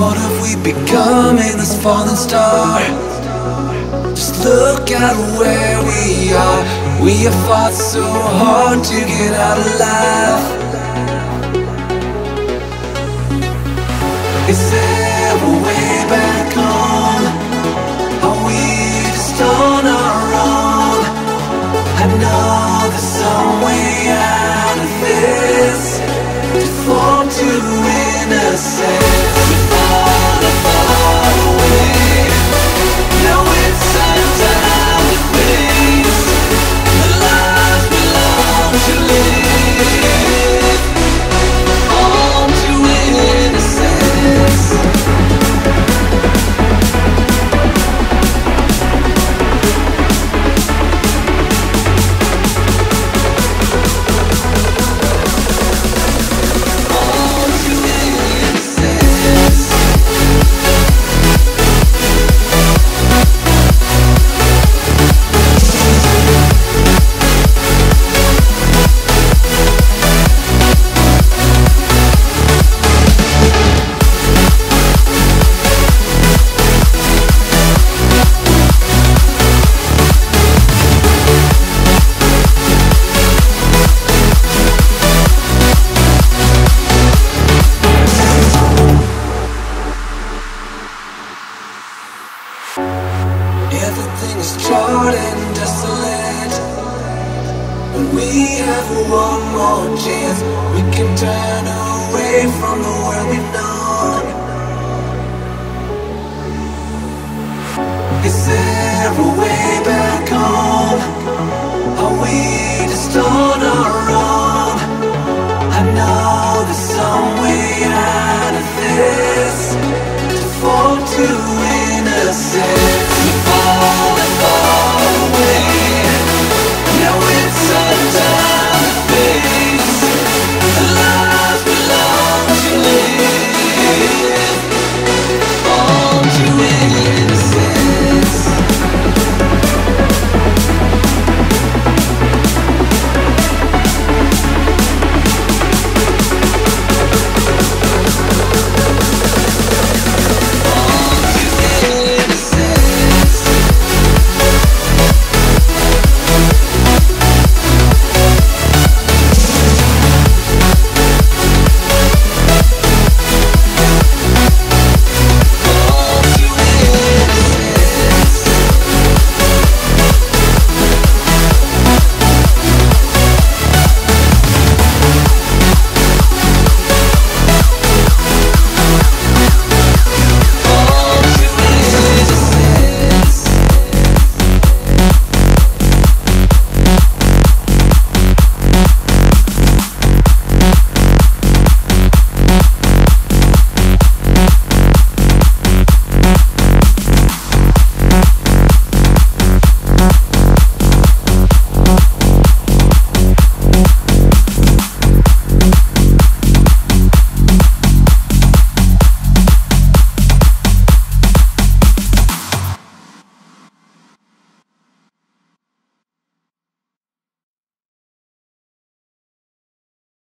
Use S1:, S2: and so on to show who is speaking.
S1: What have we become in this fallen star? Just look at where we are. We have fought so hard to get out alive. Is there a way back home? Are we just on our own? I know there's some way out of this. Default to innocence. We're far away. Now it's time to face the lives we long to live. On to innocence. Everything is charred and desolate, but we have one more chance. We can turn away from the world we've known. Is there a way